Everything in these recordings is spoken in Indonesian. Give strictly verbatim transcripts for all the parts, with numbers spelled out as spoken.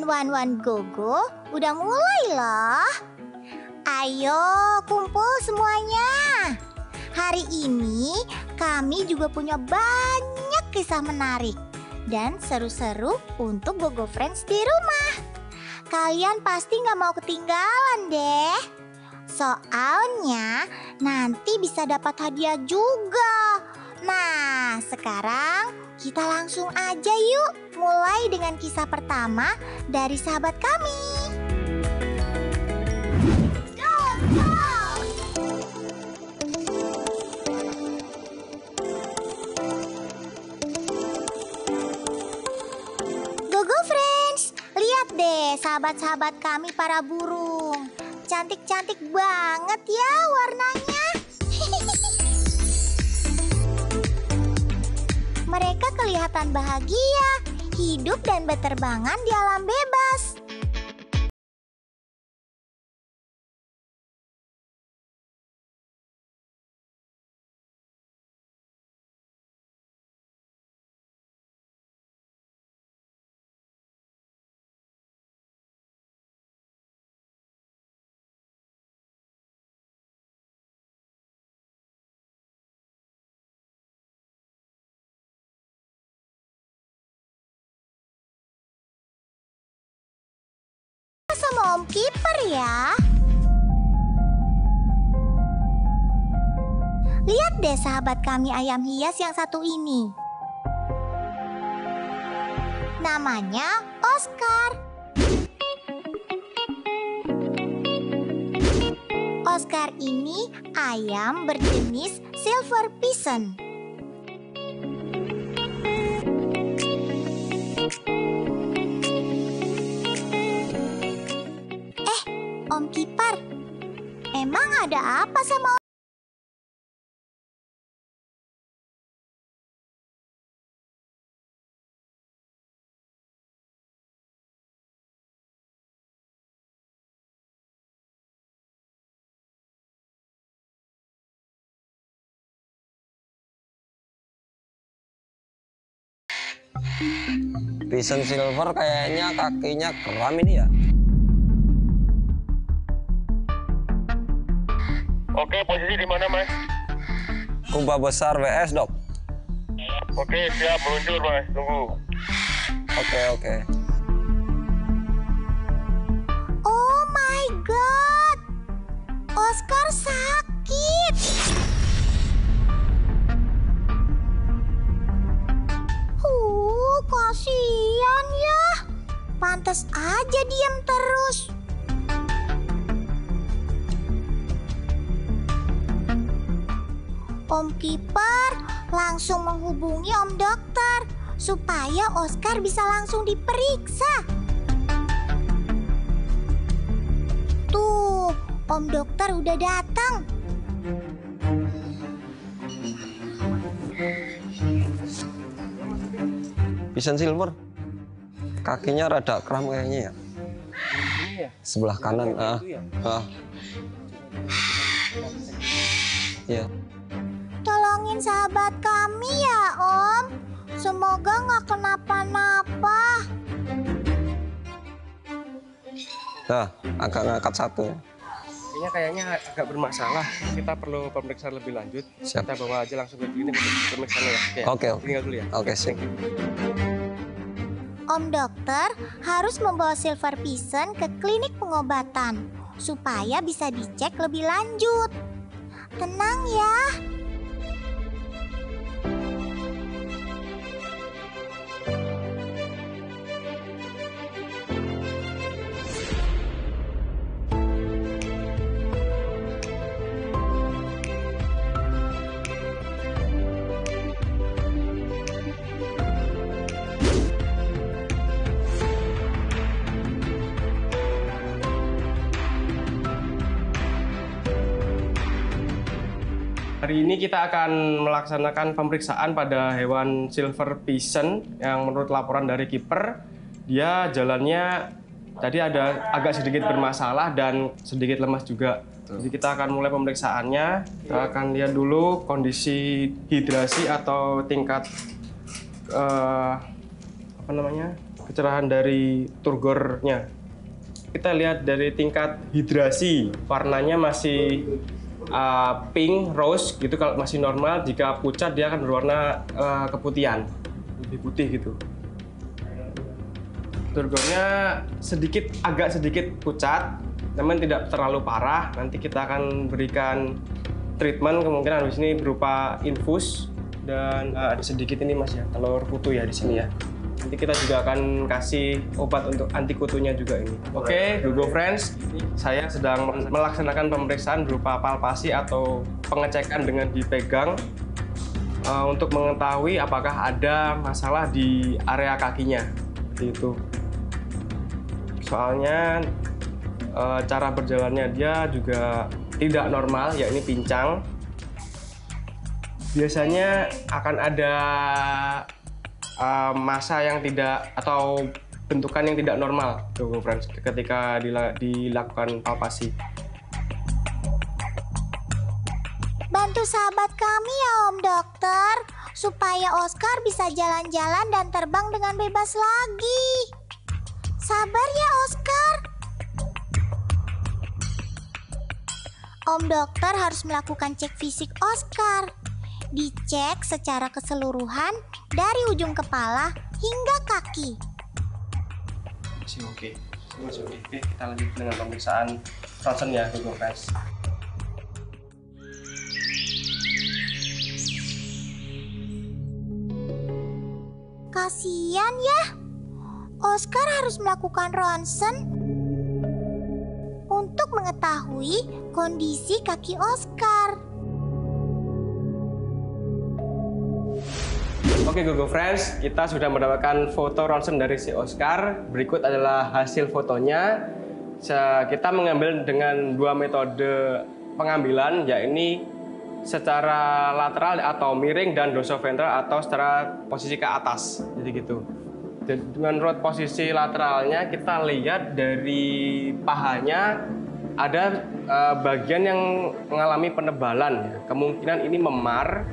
Latihan One One Go Go udah mulai loh. Ayo kumpul semuanya. Hari ini kami juga punya banyak kisah menarik dan seru-seru untuk Gogo Friends di rumah. Kalian pasti nggak mau ketinggalan deh. Soalnya nanti bisa dapat hadiah juga. Nah, sekarang kita langsung aja yuk mulai dengan kisah pertama dari sahabat kami. Go, go! Gogo Friends, lihat deh sahabat-sahabat kami para burung. Cantik-cantik banget ya warnanya. Mereka kelihatan bahagia, hidup dan berterbangan di alam bebas. Sama Om Kiper ya. Lihat deh sahabat kami ayam hias yang satu ini. Namanya Oscar. Oscar ini ayam berjenis Silver Pigeon. Om Kiper, emang ada apa sama Pigeon Silver kayaknya kakinya kram ini ya. Oke, posisi di mana, Mas? Kubah besar W S, Dok. Oke, siap meluncur, Mas. Tunggu. Oke, oke. Oh my God, Oscar sakit. Uh, kasihan ya. Pantes aja diam terus. Om Kiper langsung menghubungi Om Dokter supaya Oscar bisa langsung diperiksa. Tuh, Om Dokter udah datang. Pigeon Silver, kakinya rada kram kayaknya ya. Sebelah kanan. Ah, ah. Ya. Tolongin sahabat kami ya, Om. Semoga nggak kenapa-napa. Nah, agak ngangkat satu. Ini kayaknya agak bermasalah. Kita perlu pemeriksaan lebih lanjut. Siap. Kita bawa aja langsung ke klinik untuk pemeriksaan ya. Oke, oke. Tinggal dulu ya. Oke, siap. Om Dokter harus membawa Silver Pigeon ke klinik pengobatan supaya bisa dicek lebih lanjut. Tenang ya. Hari ini kita akan melaksanakan pemeriksaan pada hewan Silver Pigeon yang menurut laporan dari kiper, dia jalannya tadi ada agak sedikit bermasalah dan sedikit lemas juga. Jadi kita akan mulai pemeriksaannya. Kita akan lihat dulu kondisi hidrasi atau tingkat uh, apa namanya kecerahan dari turgornya. Kita lihat dari tingkat hidrasi, warnanya masih uh, pink, rose gitu kalau masih normal. Jika pucat dia akan berwarna uh, keputihan, lebih putih gitu. Turgornya sedikit, agak sedikit pucat, namun tidak terlalu parah. Nanti kita akan berikan treatment, kemungkinan habis ini berupa infus dan uh, ada sedikit ini mas ya, telur kutu ya di sini ya. Nanti kita juga akan kasih obat untuk anti kutunya juga ini. Oke, okay, Google Friends, saya sedang melaksanakan pemeriksaan berupa palpasi atau pengecekan dengan dipegang uh, untuk mengetahui apakah ada masalah di area kakinya. Seperti itu. Soalnya uh, cara berjalannya dia juga tidak normal, yakni pincang. Biasanya akan ada Uh, masa yang tidak atau bentukan yang tidak normal Google Friends ketika dila dilakukan palpasi. Bantu sahabat kami ya Om Dokter, supaya Oscar bisa jalan-jalan dan terbang dengan bebas lagi. Sabar ya Oscar. Om Dokter harus melakukan cek fisik Oscar. Dicek secara keseluruhan dari ujung kepala hingga kaki. Masih oke, masih oke. Oke, kita lanjut dengan pemeriksaan ronsen ya, Google Friends. Kasian ya, Oscar harus melakukan ronsen untuk mengetahui kondisi kaki Oscar. Oke Google Friends, kita sudah mendapatkan foto ronsen dari si Oscar. Berikut adalah hasil fotonya. Kita mengambil dengan dua metode pengambilan, yakni secara lateral atau miring dan dorsoventral atau secara posisi ke atas. Jadi gitu. Dengan menurut posisi lateralnya kita lihat dari pahanya ada uh, bagian yang mengalami penebalan. Ya. Kemungkinan ini memar.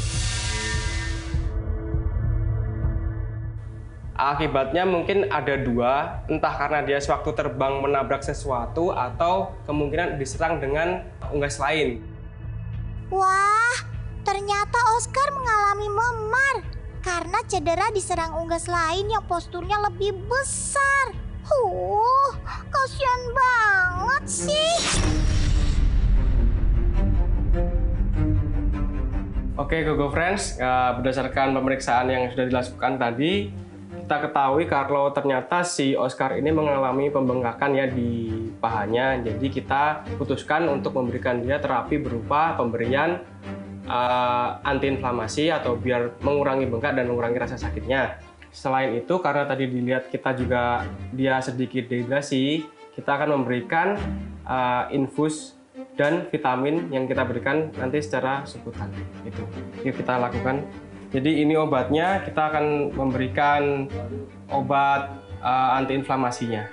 Akibatnya mungkin ada dua, entah karena dia sewaktu terbang menabrak sesuatu atau kemungkinan diserang dengan unggas lain. Wah, ternyata Oscar mengalami memar karena cedera diserang unggas lain yang posturnya lebih besar. Huh, kasihan banget sih. Oke Google Friends, berdasarkan pemeriksaan yang sudah dilakukan tadi, kita ketahui kalau ternyata si Oscar ini mengalami pembengkakan ya di pahanya. Jadi kita putuskan untuk memberikan dia terapi berupa pemberian uh, antiinflamasi atau biar mengurangi bengkak dan mengurangi rasa sakitnya. Selain itu, karena tadi dilihat kita juga dia sedikit dehidrasi, kita akan memberikan uh, infus dan vitamin yang kita berikan nanti secara sebutan. Itu yang kita lakukan. Jadi ini obatnya, kita akan memberikan obat uh, antiinflamasinya.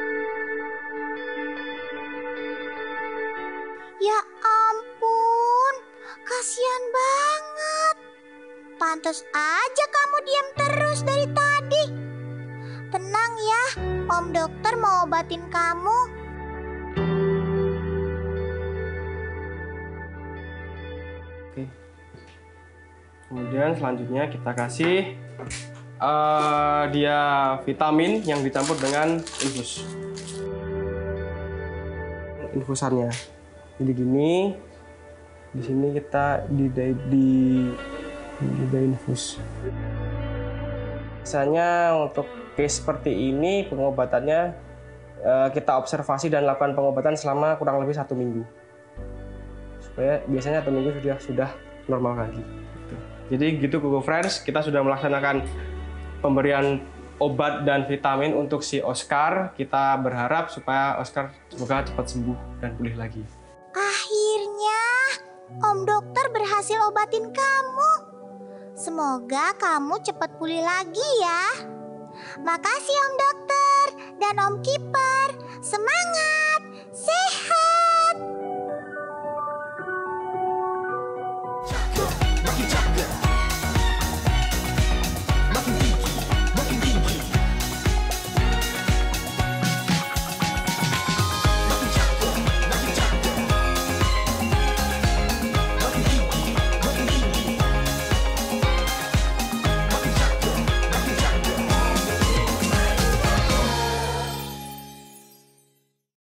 Ya ampun, kasihan banget. Pantas aja kamu diam terus dari tadi. Tenang ya, Om Dokter mau obatin kamu. Oke. Kemudian selanjutnya kita kasih uh, dia vitamin yang dicampur dengan infus. Infusannya. Jadi gini, di sini kita di di di infus. Biasanya untuk case seperti ini pengobatannya uh, kita observasi dan lakukan pengobatan selama kurang lebih satu minggu. Supaya biasanya satu minggu sudah sudah normal lagi. Jadi gitu Google Friends, kita sudah melaksanakan pemberian obat dan vitamin untuk si Oscar. Kita berharap supaya Oscar semoga cepat sembuh dan pulih lagi. Akhirnya, Om Dokter berhasil obatin kamu. Semoga kamu cepat pulih lagi ya. Makasih Om Dokter dan Om Kiper. Semangat!